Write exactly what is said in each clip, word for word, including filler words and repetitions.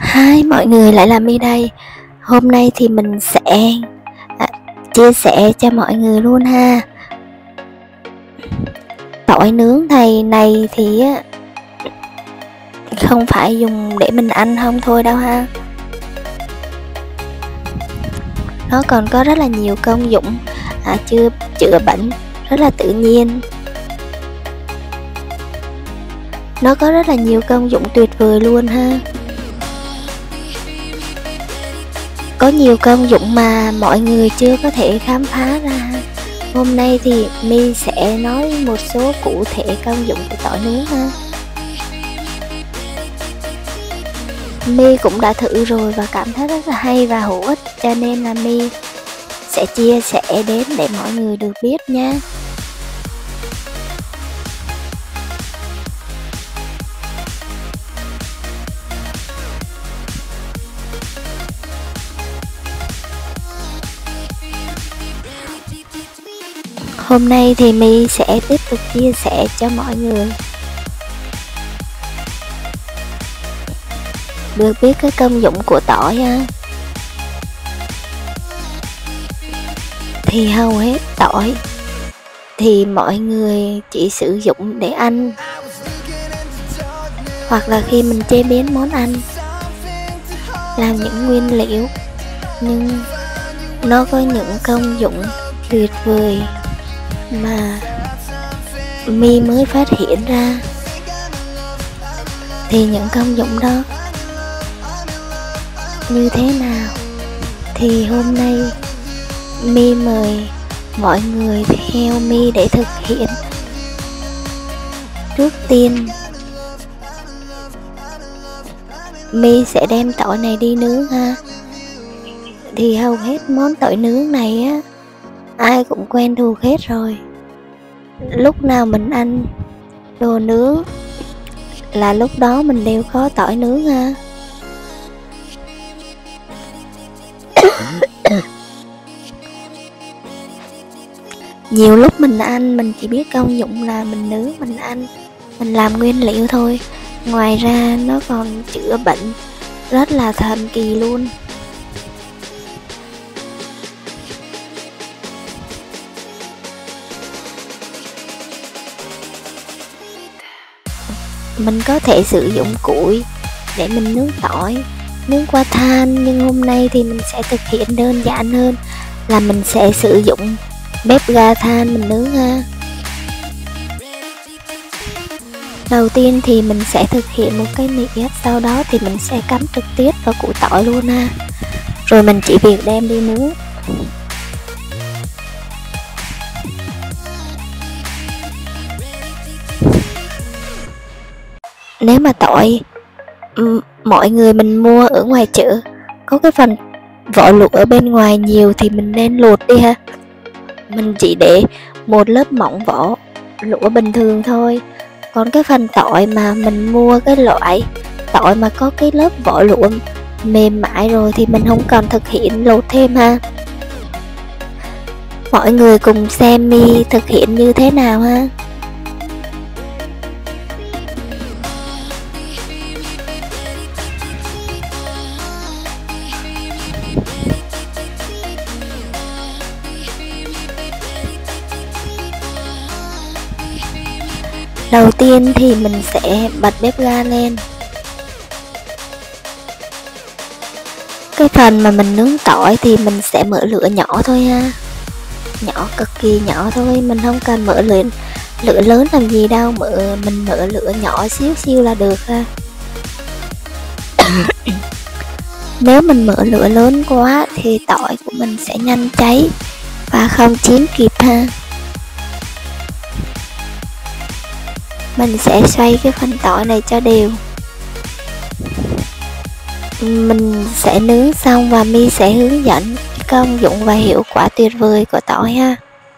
Hi mọi người, lại là My đây. Hôm nay thì mình sẽ à, chia sẻ cho mọi người luôn ha. Tỏi nướng này này thì á, không phải dùng để mình ăn không thôi đâu ha. Nó còn có rất là nhiều công dụng à, chữa chữa bệnh rất là tự nhiên. Nó có rất là nhiều công dụng tuyệt vời luôn ha. Có nhiều công dụng mà mọi người chưa có thể khám phá ra. Hôm nay thì My sẽ nói một số cụ thể công dụng của tỏi nướng ha. My cũng đã thử rồi và cảm thấy rất là hay và hữu ích, cho nên là My sẽ chia sẻ đến để mọi người được biết nha. Hôm nay thì My sẽ tiếp tục chia sẻ cho mọi người được biết cái công dụng của tỏi ha. Thì hầu hết tỏi thì mọi người chỉ sử dụng để ăn, hoặc là khi mình chế biến món ăn làm những nguyên liệu, nhưng nó có những công dụng tuyệt vời mà My mới phát hiện ra. Thì những công dụng đó như thế nào thì hôm nay My mời mọi người theo My để thực hiện. Trước tiên My sẽ đem tỏi này đi nướng ha. Thì hầu hết món tỏi nướng này á, ai cũng quen thuộc hết rồi. Lúc nào mình ăn đồ nướng là lúc đó mình đều có tỏi nướng ha. Nhiều lúc mình ăn mình chỉ biết công dụng là mình nướng, mình ăn, mình làm nguyên liệu thôi. Ngoài ra nó còn chữa bệnh rất là thần kỳ luôn. Mình có thể sử dụng củi để mình nướng tỏi, nướng qua than, nhưng hôm nay thì mình sẽ thực hiện đơn giản hơn là mình sẽ sử dụng bếp ga than mình nướng ha. Đầu tiên thì mình sẽ thực hiện một cái nĩa, sau đó thì mình sẽ cắm trực tiếp vào củ tỏi luôn ha. Rồi mình chỉ việc đem đi nướng. Nếu mà tỏi mọi người mình mua ở ngoài chợ có cái phần vỏ lụa ở bên ngoài nhiều thì mình nên lột đi ha. Mình chỉ để một lớp mỏng vỏ lụa bình thường thôi. Còn cái phần tỏi mà mình mua cái loại tỏi mà có cái lớp vỏ lụa mềm mại rồi thì mình không cần thực hiện lột thêm ha. Mọi người cùng xem My thực hiện như thế nào ha. Đầu tiên thì mình sẽ bật bếp ga lên. Cái phần mà mình nướng tỏi thì mình sẽ mở lửa nhỏ thôi ha. Nhỏ, cực kỳ nhỏ thôi, mình không cần mở lửa, lửa lớn làm gì đâu, mở mình mở lửa nhỏ xíu xíu là được ha. Nếu mình mở lửa lớn quá thì tỏi của mình sẽ nhanh cháy và không chín kịp ha. Mình sẽ xoay cái phần tỏi này cho đều. Mình sẽ nướng xong và My sẽ hướng dẫn công dụng và hiệu quả tuyệt vời của tỏi ha.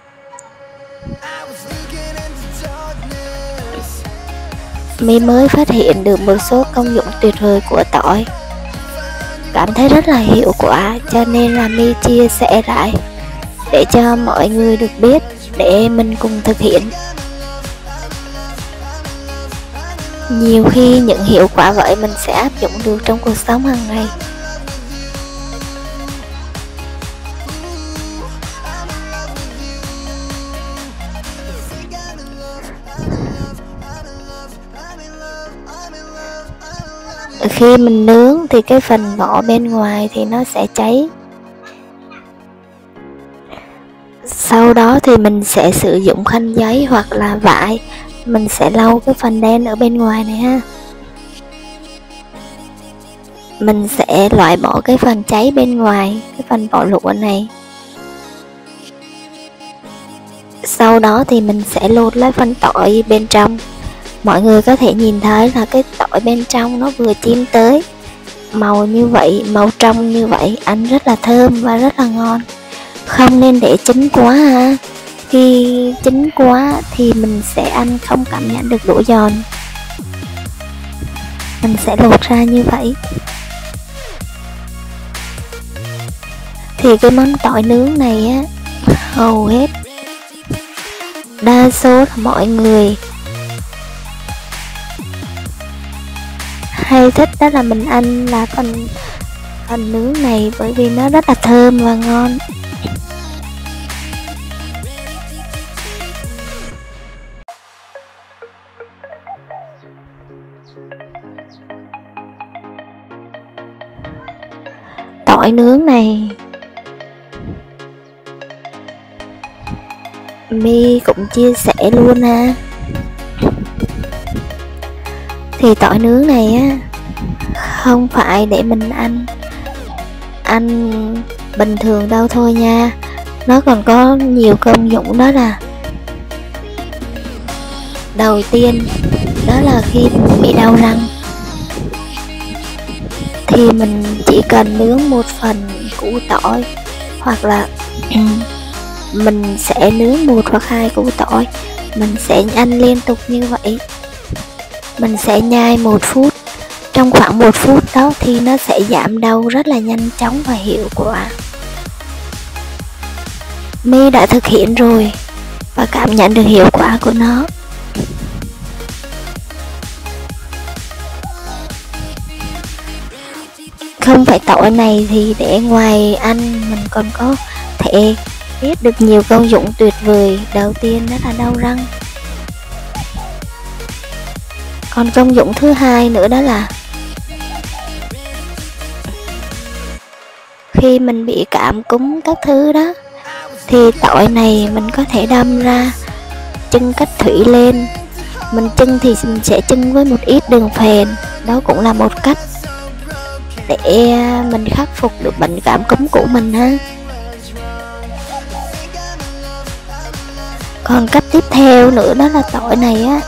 My mới phát hiện được một số công dụng tuyệt vời của tỏi, cảm thấy rất là hiệu quả, cho nên là My chia sẻ lại để cho mọi người được biết, để mình cùng thực hiện. Nhiều khi những hiệu quả vậy mình sẽ áp dụng được trong cuộc sống hàng ngày. Khi mình nướng thì cái phần vỏ bên ngoài thì nó sẽ cháy. Sau đó thì mình sẽ sử dụng khăn giấy hoặc là vải, mình sẽ lau cái phần đen ở bên ngoài này ha. Mình sẽ loại bỏ cái phần cháy bên ngoài, cái phần vỏ lụa này. Sau đó thì mình sẽ lột lấy phần tỏi bên trong. Mọi người có thể nhìn thấy là cái tỏi bên trong nó vừa chín tới, màu như vậy, màu trong như vậy, ăn rất là thơm và rất là ngon. Không nên để chín quá ha. Khi chín quá thì mình sẽ ăn không cảm nhận được độ giòn. Mình sẽ lột ra như vậy. Thì cái món tỏi nướng này á, hầu hết đa số là mọi người hay thích, đó là mình ăn là phần phần nướng này, bởi vì nó rất là thơm và ngon. Tỏi nướng này My cũng chia sẻ luôn ha. Thì tỏi nướng này á, không phải để mình ăn ăn bình thường đâu thôi nha. Nó còn có nhiều công dụng, đó là đầu tiên đó là khi mình bị đau răng thì mình chỉ cần nướng một phần củ tỏi, hoặc là mình sẽ nướng một hoặc hai củ tỏi, mình sẽ ăn liên tục như vậy. Mình sẽ nhai một phút, trong khoảng một phút đó thì nó sẽ giảm đau rất là nhanh chóng và hiệu quả. My đã thực hiện rồi và cảm nhận được hiệu quả của nó. Không phải tỏi này thì để ngoài ăn, mình còn có thể biết được nhiều công dụng tuyệt vời. Đầu tiên đó là đau răng. Còn công dụng thứ hai nữa đó là khi mình bị cảm cúm các thứ đó, thì tỏi này mình có thể đâm ra chưng cách thủy lên. Mình chưng thì mình sẽ chưng với một ít đường phèn, đó cũng là một cách để mình khắc phục được bệnh cảm cúm của mình ha. Còn cách tiếp theo nữa đó là tỏi này á,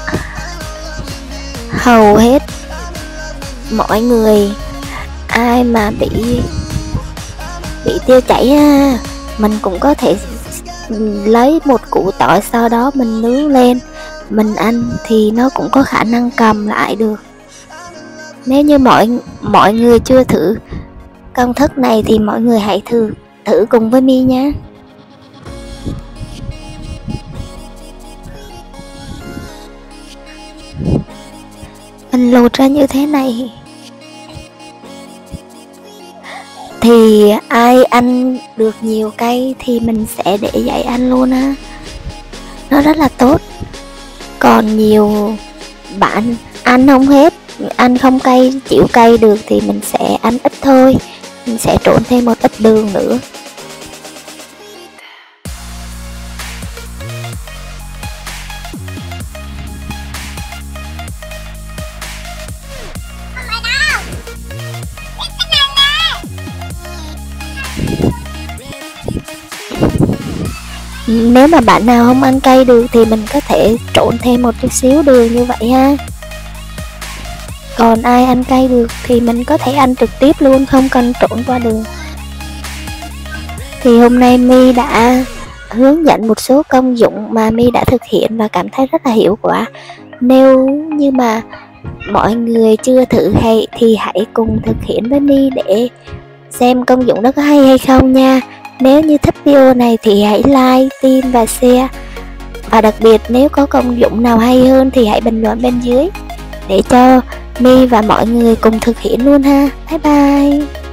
hầu hết mọi người ai mà bị bị tiêu chảy á, mình cũng có thể lấy một củ tỏi, sau đó mình nướng lên mình ăn thì nó cũng có khả năng cầm lại được. Nếu như mọi mọi người chưa thử công thức này thì mọi người hãy thử thử cùng với My nhé. Mình lột ra như thế này thì ai ăn được nhiều cay thì mình sẽ để dậy ăn luôn á, nó rất là tốt. Còn nhiều bạn ăn không hết, ăn không cay, chịu cay được thì mình sẽ ăn ít thôi, mình sẽ trộn thêm một ít đường nữa. Nếu mà bạn nào không ăn cay được thì mình có thể trộn thêm một chút xíu đường như vậy ha. Còn ai ăn cay được thì mình có thể ăn trực tiếp luôn, không cần trộn qua đường. Thì hôm nay My đã hướng dẫn một số công dụng mà My đã thực hiện và cảm thấy rất là hiệu quả. Nếu như mà mọi người chưa thử hay thì hãy cùng thực hiện với My để xem công dụng đó có hay hay không nha. Nếu như thích video này thì hãy like, tin và share. Và đặc biệt nếu có công dụng nào hay hơn thì hãy bình luận bên dưới. để cho My và mọi người cùng thực hiện luôn ha. Bye bye.